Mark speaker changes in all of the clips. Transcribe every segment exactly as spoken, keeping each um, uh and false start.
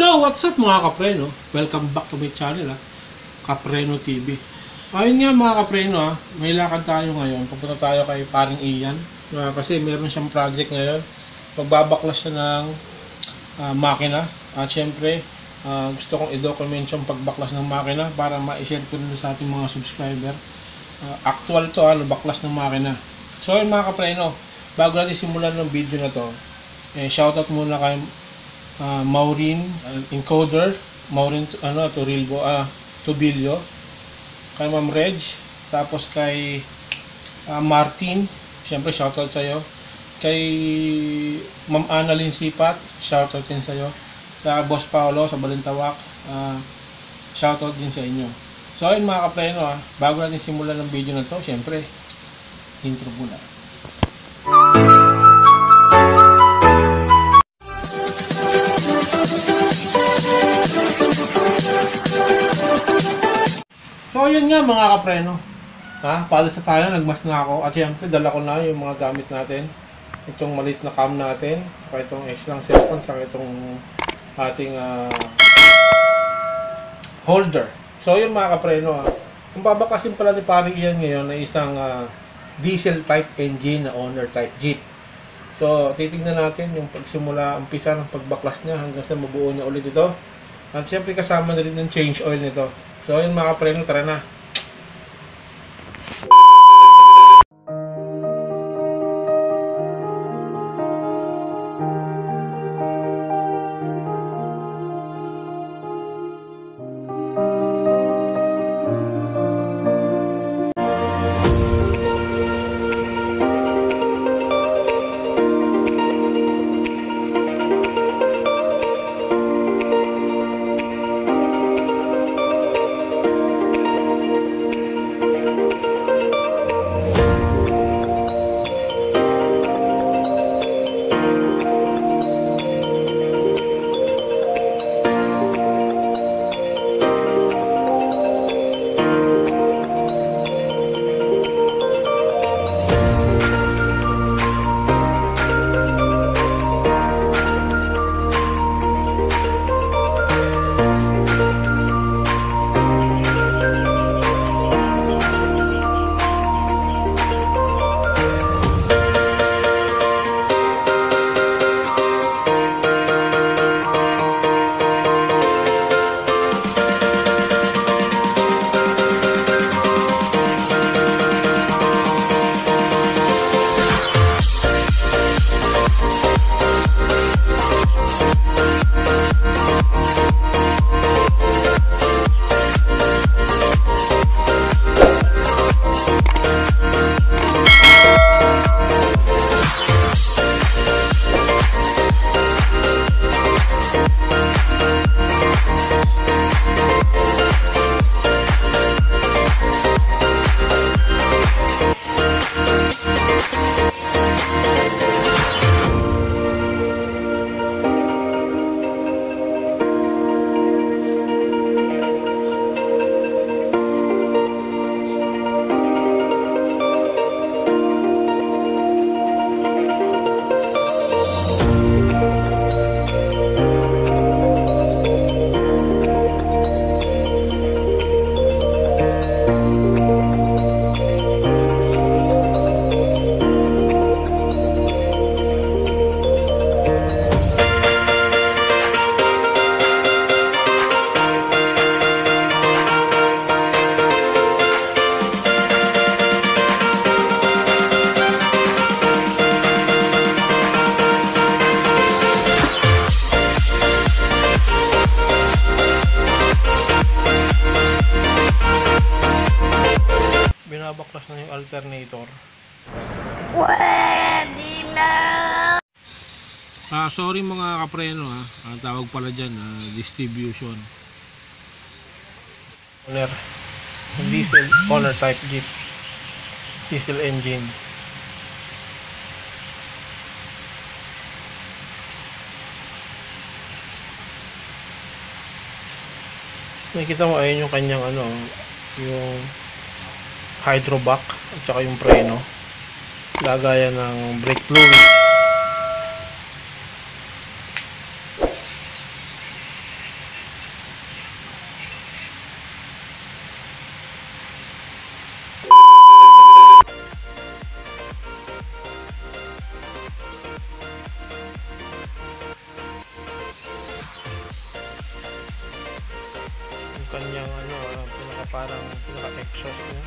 Speaker 1: So, what's up mga kapreno? Welcome back to my channel, ha? Kapreno T V. Ayun nga mga kapreno, ha? May lakad tayo ngayon. Pupunta tayo kay paring Ian. Uh, kasi meron siyang project ngayon. Magbabaklas siya ng uh, makina. At syempre, uh, gusto kong i-document yung pagbaklas ng makina para ma-share ko rin sa ating mga subscriber. Uh, actual to, ha? Baklas ng makina. So, ayun mga kapreno, bago natin simulan ng video na to, eh, shoutout muna kay Uh, Maureen uh, Encoder, Maureen ano Turilbo, ah Tubilio, kay Ma'am Reg, tapos kay uh, Martin, syempre shoutout sa iyo, kay Ma'am Annalyn Sipat, shoutout din sa iyo, sa Boss Paolo sa Balintawak, uh, shoutout din sa inyo. So ayun mga kapreno, ah, bago natin simulan ng video na to, syempre intro muna. So yun nga mga kapreno, ha, paalis na tayo, nagmas na ako at syempre dala ko na yung mga gamit natin, itong maliit na cam natin, saka itong extra cellphone, saka itong ating uh, holder. So yun mga kapreno, ha, kung babakasin pala ni paring Ian ngayon na isang uh, diesel type engine na owner type jeep. So titignan natin yung pagsimula, umpisa ng pagbaklas niya hanggang sa mabuo niya ulit ito, at syempre kasama na rin ng change oil nito. So yun mga kapreno, tara na. Binabaklas na yung alternator. Pwede na! Ah, sorry mga kapreno, ha. Ang tawag pala dyan, ah, distribution. Owner, diesel owner type jeep. Diesel engine. Nakikita mo, ayun yung kanyang ano, yung hydrovac at saka yung preno, lagayan ng brake fluid. kanyang ano, uh, pinaka parang pinaka exhaust niya.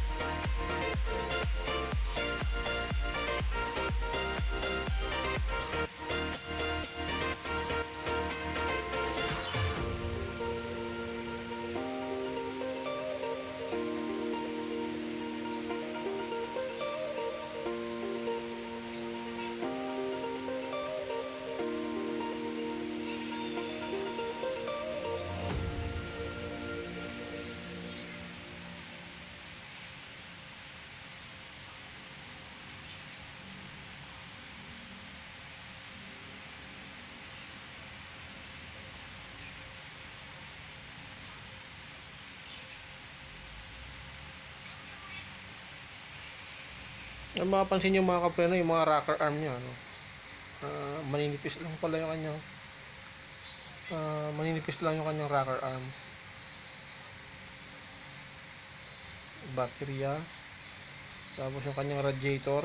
Speaker 1: Ang mapapansin nyo mga kapreno, yung mga rocker arm nya, ano, uh, maninipis lang pala yung kanyang uh, maninipis lang yung kanyang rocker arm. Baterya, tapos yung kanyang radiator.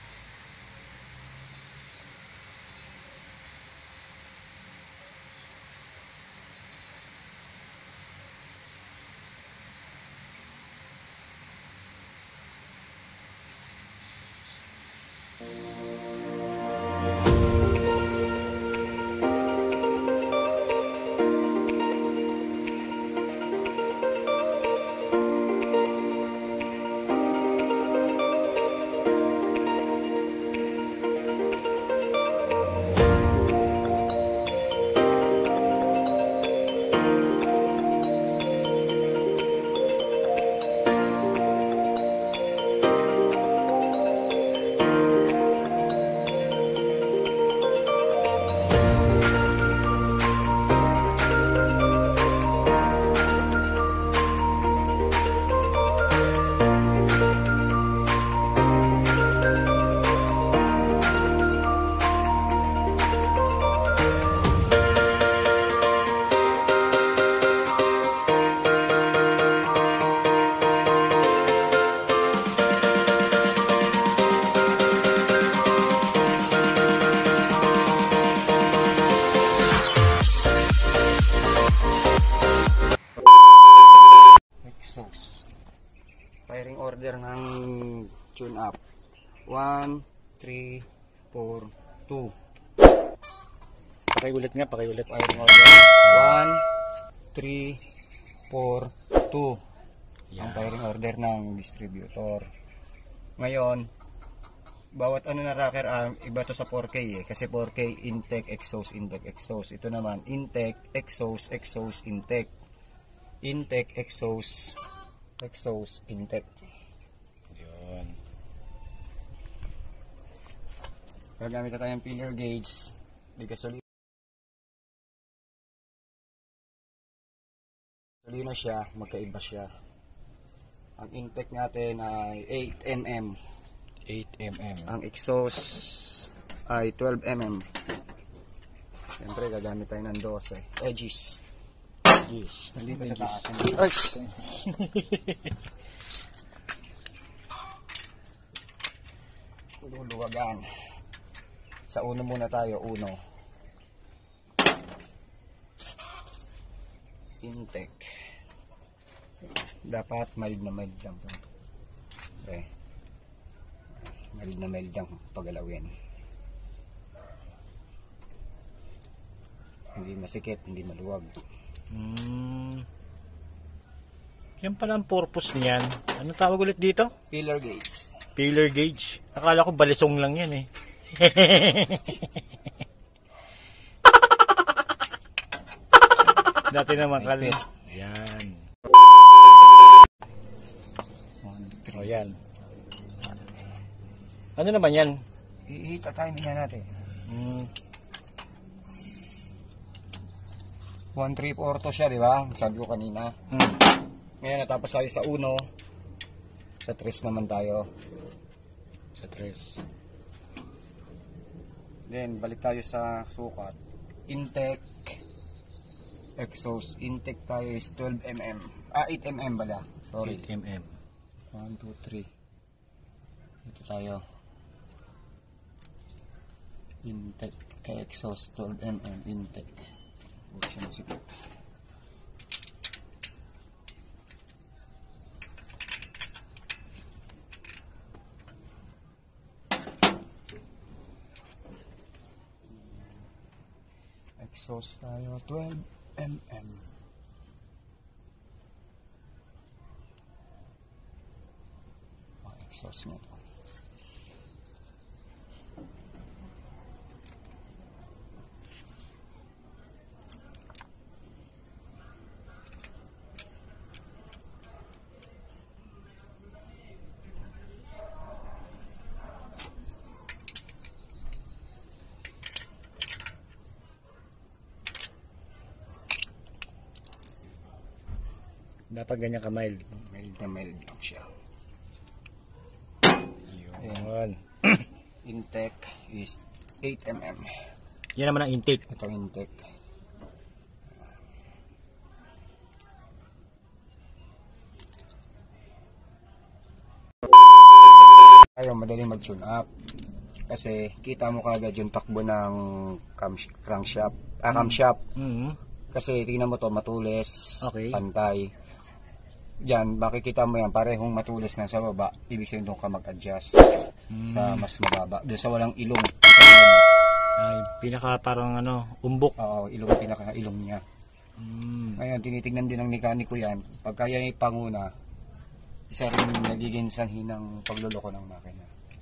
Speaker 2: Firing order ng tune up one, three, four, two.
Speaker 3: Pakiulit nga, pakiulit.
Speaker 2: Firing order one, three, four, two. Ang firing order ng distributor. Ngayon, bawat ano na rocker arm, iba to sa four K eh. Kasi four K intake, exhaust, intake, exhaust. Ito naman, intake, exhaust, exhaust, intake. Intake, exhaust, exhaust, intake.
Speaker 3: Yun.
Speaker 2: Gagamit na tayong filler gauge. Di gasolina. Gasolina siya, magkaiba siya. Ang intake natin ay eight millimeters.
Speaker 3: eight millimeters.
Speaker 2: Ang exhaust ay twelve millimeters. Siyempre, gagamit tayo ng twelve. Edges.
Speaker 3: Yes.
Speaker 2: Nandito sa taas. Ay! Luluwagan. Sa uno muna tayo. Uno. Intake. Dapat mild na mild lang po. Okay. Mild na mild lang pagalawin. Hindi masikip, hindi maluwag.
Speaker 3: Hmm. Yan pala ang purpose niyan. Ano tawag ulit dito?
Speaker 2: Filler gauge.
Speaker 3: Filler gauge. Akala ko balisong lang yan eh. Dati naman kalit. Yan. O yan. Ano naman yan?
Speaker 2: I-hita timing na natin.
Speaker 3: Hmm.
Speaker 2: one three four to siya, di ba? Sabi ko kanina.
Speaker 3: Hmm.
Speaker 2: Ngayon natapos tayo sa uno. Sa tres naman tayo.
Speaker 3: Sa tres.
Speaker 2: Then balik tayo sa sukat. Intake, exhaust. Intake tayo is twelve millimeters. Ah, eight millimeters bala. Sorry.
Speaker 3: eight millimeters.
Speaker 2: one, two, three. Ito tayo. Intake, exhaust, twelve millimeters. Intake. Huwag siya masikip. Exhaust tayo, twelve millimeter. Oh, exhaust nito.
Speaker 3: Dapat ganyan ka mild.
Speaker 2: Mild na mild lang siya.
Speaker 3: Yun.
Speaker 2: Intake is eight millimeter.
Speaker 3: Yan naman ang intake.
Speaker 2: Ito ang intake. Ayaw madaling mag-tune up. Kasi kita mo kagad yung takbo ng cam- crankshaft. Ah, camshaft.
Speaker 3: Mm-hmm.
Speaker 2: Kasi tingnan mo to, matulis,
Speaker 3: Okay.
Speaker 2: pantay. Yan, makikita mo yan, parehong matulis na sa baba. Ibig sabihin doon ka mag-adjust
Speaker 3: Mm.
Speaker 2: sa mas mababa. Doon sa walang ilong. Kita mo yan.
Speaker 3: Ay, pinaka parang ano, umbok.
Speaker 2: Oo, ilong, pinaka-ilong niya.
Speaker 3: Mm.
Speaker 2: Ngayon, tinitingnan din ng mekaniko yan. Pagka yan ipanguna, isa rin nagiging sanhi ng pagluloko ng makina.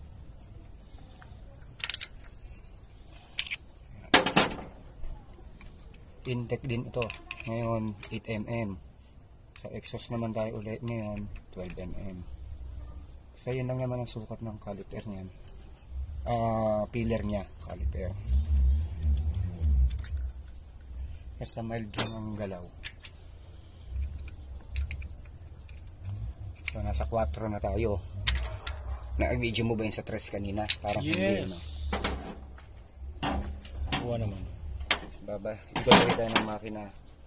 Speaker 2: Intake din ito. Ngayon, eight millimeter. Sa exhaust naman tayo ulit ngayon, twelve millimeter. So, yun lang naman ang sukat ng caliper niyan. Ah, pillar niya, caliper. Kasi mild lang ang galaw. So, nasa four na tayo. Na-video mo ba yun sa tres kanina? Parang hindi,
Speaker 3: Yes.
Speaker 2: no?
Speaker 3: Kuha naman.
Speaker 2: Baba, igagawin tayo ng makina.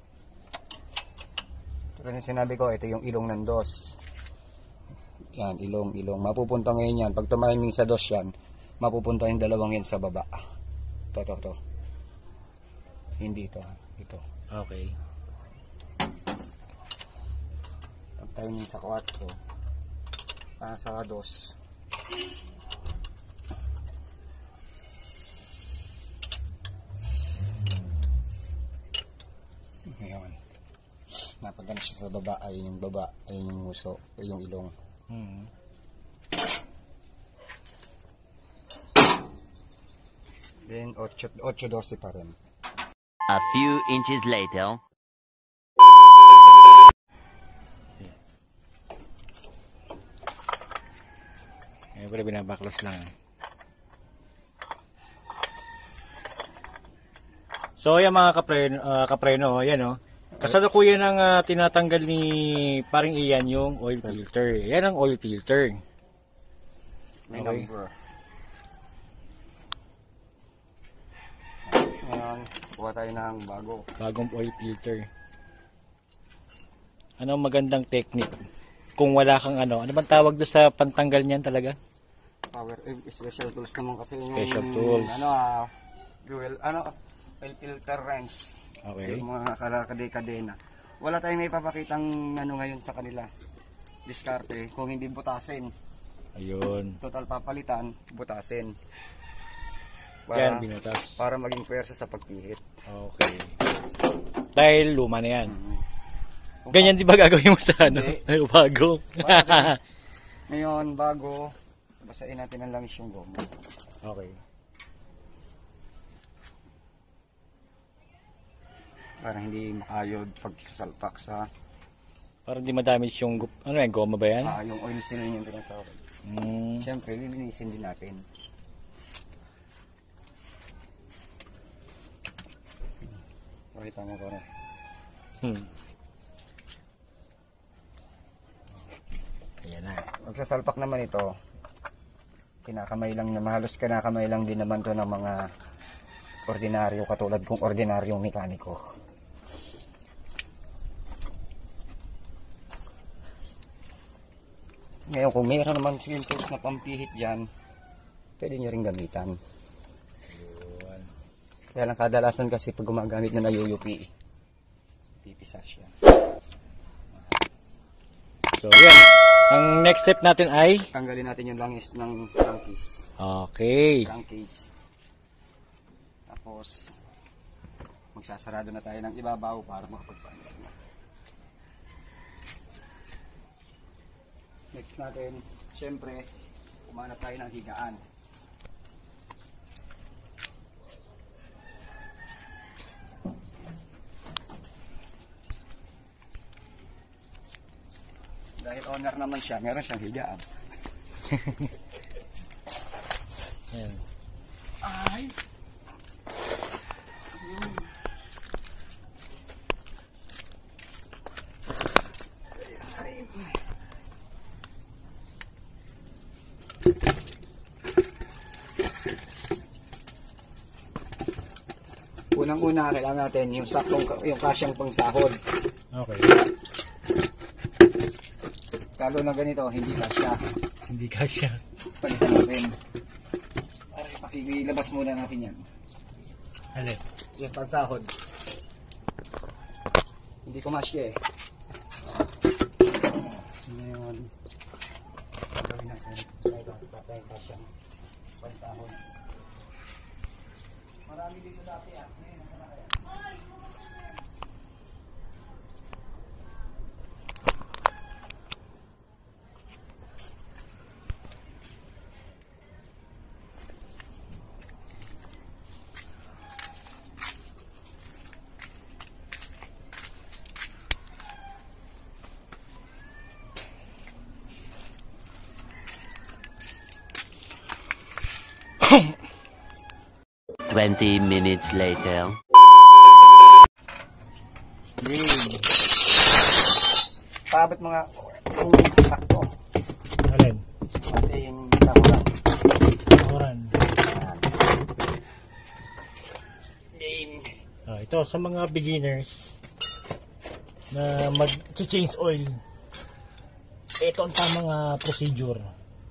Speaker 2: Tulad ng sinabi ko, ito yung ilong ng dos. Yan, ilong, ilong. Mapupunta ngayon yan. Pag tumiming sa dos yan, mapupunta yung dalawang yan sa baba. Ito, ito, ito. Hindi ito, ha? Ito.
Speaker 3: Okay.
Speaker 2: Pag timing sa kwatro, ah, sa dos. Ngayon. Napagana siya sa baba, ayun yung baba, ayun yung uso, ayun yung ilong.
Speaker 3: Mm.
Speaker 2: Then, eight twelve pa rin.
Speaker 4: A few inches later.
Speaker 3: Ngayon pala binabaklas lang. So yan mga kapreno, uh, kapreno, yan o. Oh. Kasalukuyan ng uh, tinatanggal ni paring Ian yung oil filter. Yan ang oil filter.
Speaker 2: May
Speaker 3: Okay.
Speaker 2: number. Ngayon, kuha tayo ng bago.
Speaker 3: Bagong oil filter. Ano ang magandang technique? Kung wala kang ano, ano bang tawag doon sa pantanggal niyan talaga?
Speaker 2: Power, eh, special tools naman kasi yung,
Speaker 3: Special tools.
Speaker 2: ano ah, dual, ano, oil filter wrench.
Speaker 3: Okay.
Speaker 2: Yung mga kadena. Wala tayong may papakitang ano ngayon sa kanila. Diskarte, kung hindi butasin.
Speaker 3: Ayun.
Speaker 2: Total papalitan, butasin.
Speaker 3: Yan, binutas.
Speaker 2: Para maging pwersa sa pagpihit.
Speaker 3: Okay. Dahil luma na yan.
Speaker 2: Kung
Speaker 3: Ganyan di ba gagawin mo sa ano?
Speaker 2: Hindi.
Speaker 3: Ay, bago.
Speaker 2: Ngayon, bago, basahin natin ang langis yung goma.
Speaker 3: Okay.
Speaker 2: Para hindi makayod pag sasalpak sa
Speaker 3: Para di madamage yung, gup- ano yan, goma ba yan?
Speaker 2: ah, yung oil seal yung tinatawag.
Speaker 3: Mm.
Speaker 2: Siyempre, lilinisin din natin. Pakita mo ko na.
Speaker 3: Hmm. Ayan na.
Speaker 2: Pag sasalpak naman ito, kinakamay lang na mahalos kinakamay lang din naman to ng mga ordinaryo katulad kong ordinaryong mekaniko. Ngayon kung mayroon naman simples na pampihit dyan, pwede nyo rin gamitan.
Speaker 3: Ayun.
Speaker 2: Kaya lang kadalasan kasi pag gumagamit na na U U P, pipisa siya.
Speaker 3: So, yan. Ang next step natin ay?
Speaker 2: Tanggalin natin yung langis ng crankcase.
Speaker 3: Okay.
Speaker 2: Crankcase. Tapos, Magsasarado na tayo ng ibabaw para makapagpaunlak na. Next natin, syempre, kumanap tayo ng higaan. Dahil owner naman siya, meron siyang higaan.
Speaker 3: Yan.
Speaker 2: Ay! Unang-una, kailangan natin yung saktong, yung kasyang pangsahod.
Speaker 3: Okay.
Speaker 2: Lalo na ganito, hindi kasya.
Speaker 3: Hindi kasya.
Speaker 2: Palitan natin. Para pakilabas muna natin yan.
Speaker 3: Alin?
Speaker 2: Yung pangsahod. Hindi ko masya eh. Ngayon, gawin natin. Ito yung kasyang pangsahod. Marami dito dati ah. Ngayon, nasa na kaya?
Speaker 4: Twenty minutes later.
Speaker 3: Game.
Speaker 2: Paabot mga kung sakto.
Speaker 3: Alin?
Speaker 2: Ating sakuran.
Speaker 3: Oran.
Speaker 2: Game.
Speaker 3: Ah, ito sa mga beginners na mag-change oil. Ito ang tamang uh, procedure.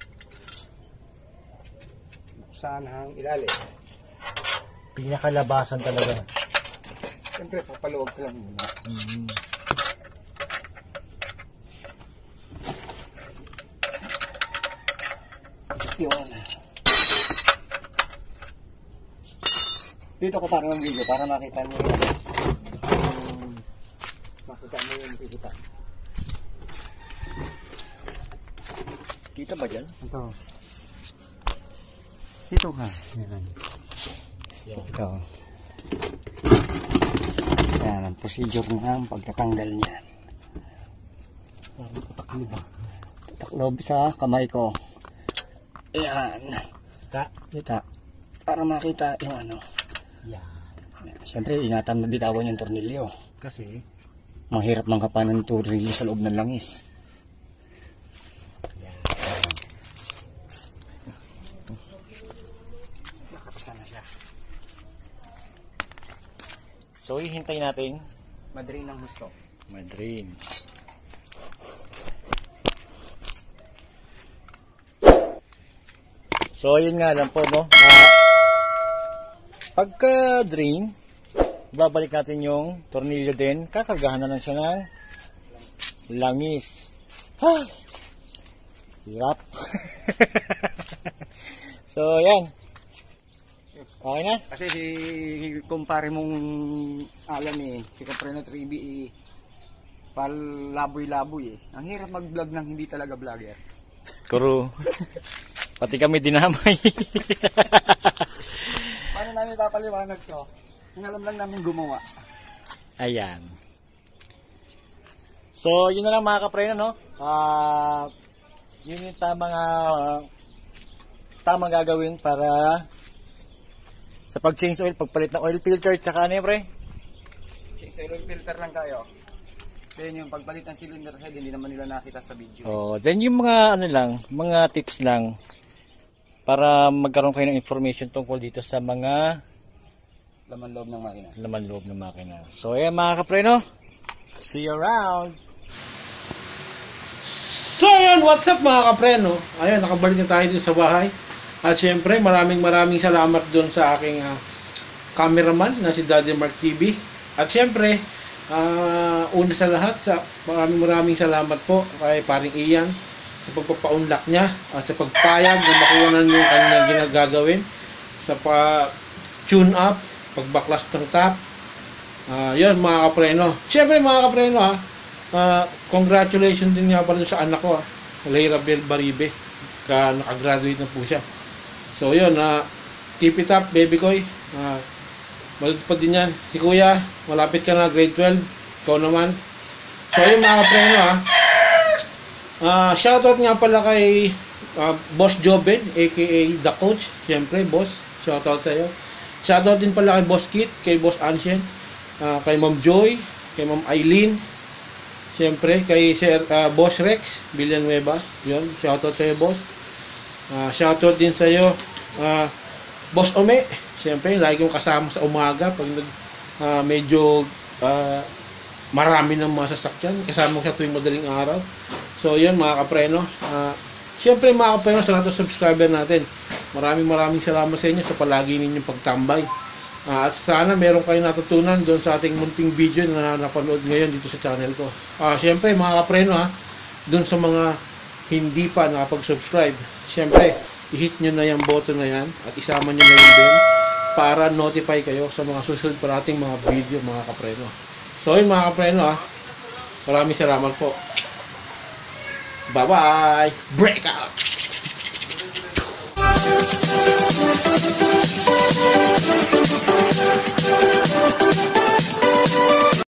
Speaker 2: Saan ang ilalim?
Speaker 3: Pinakalabasan talaga.
Speaker 2: Siyempre, papaluwag ko lang muna.
Speaker 3: Mm-hmm.
Speaker 2: Yun. Dito ko para ng video para makita nyo yung um, makita nyo yung pipita.
Speaker 3: Kita ba dyan?
Speaker 2: Ito. Dito ka. Yan.
Speaker 3: Yan.
Speaker 2: Ito. Yan ang procedure ng pagtatanggal niyan.
Speaker 3: Parang pataklob ba?
Speaker 2: Taklob sa kamay ko. Ayan.
Speaker 3: Ka?
Speaker 2: Dito. Para makita yung ano.
Speaker 3: Yan.
Speaker 2: Siyempre, ingatan na bitawan yung tornilyo.
Speaker 3: Kasi,
Speaker 2: Mahirap mangkapan ng tornilyo sa loob ng langis.
Speaker 3: yan.
Speaker 2: Nakapasa na siya.
Speaker 3: So, hihintay natin.
Speaker 2: Madrin ng gusto.
Speaker 3: Madrin. So, yun nga lang po, no? Uh, pagka-drain, babalik natin yung tornilyo din. Kakargahan na lang siya ng langis. Ay! Hirap. So, yan. Okay na?
Speaker 2: Kasi si kumpare mong alam eh, si Capreno three B eh, palaboy-laboy eh. Ang hirap mag-vlog ng hindi talaga vlogger.
Speaker 3: Kuro. Pati kami dinamay.
Speaker 2: Paano namin papaliwanag so? Ang alam lang namin gumawa.
Speaker 3: Ayan. So, yun na lang mga kapreno, no? Ah, uh, yun yung tamang uh, tamang gagawin para sa pag-change oil, pagpalit ng oil filter, tsaka ano yun, pre?
Speaker 2: Change oil filter lang tayo. Then yung pagpalit ng cylinder head, hindi naman nila nakita sa video.
Speaker 3: Oh, then yung mga ano lang, mga tips lang para magkaroon kayo ng information tungkol dito sa mga
Speaker 2: Laman loob ng makina.
Speaker 3: laman loob ng makina. So, ayan mga kapreno. See you around.
Speaker 1: So ayun, what's up mga kapreno? Ayun, nakabalik na tayo dito sa bahay. At syempre, maraming maraming salamat doon sa aking uh, cameraman na si Daddy Mark T V. At syempre, uh, una sa lahat, sa maraming maraming salamat po kay paring Ian sa pagpapaunlak niya at sa pagpayag na makuha yung kanyang ginagagawin sa pa-tune up, pagbaklas ng tap, Ah, yun mga kapreno. Siyempre mga kapreno ha, ah, congratulations din nga pala sa anak ko ha, Leira Bel Baribe, ka nakagraduate na po siya. So yun, ah, keep it up baby koy. Ah, Malit pa din yan. Si kuya, malapit ka na grade twelve. Ikaw naman. So yun mga kapreno ha. Uh, shoutout nga pala kay uh, Boss Joben, aka The Coach. Siyempre, boss. Shoutout sa'yo. Shoutout din pala kay Boss Kit, kay Boss Anshen, uh, kay Ma'am Joy, kay Ma'am Eileen. Siyempre, kay Sir uh, Boss Rex, Villanueva. Yun, shoutout sa'yo, boss. Uh, shoutout din sa'yo, uh, Boss Ome. Siyempre, lagi kong kasama sa umaga pag nag, uh, medyo uh, marami ng mga sasakyan. Kasama ko sa tuwing madaling araw. So, yun mga kapreno. Uh, Siyempre mga kapreno, sa lahat ng subscriber natin, maraming maraming salamat sa inyo sa palagi ninyong pagtambay. Uh, at sana meron kayong natutunan doon sa ating munting video na napanood ngayon dito sa channel ko. Uh, Siyempre mga kapreno ha, doon sa mga hindi pa nakapag-subscribe, siyempre, i-hit nyo na yung button na yan at isama nyo na yung bell para notify kayo sa mga susunod pa nating mga video mga kapreno. So yun mga kapreno ha, maraming salamat po. Bye bye! Breakout!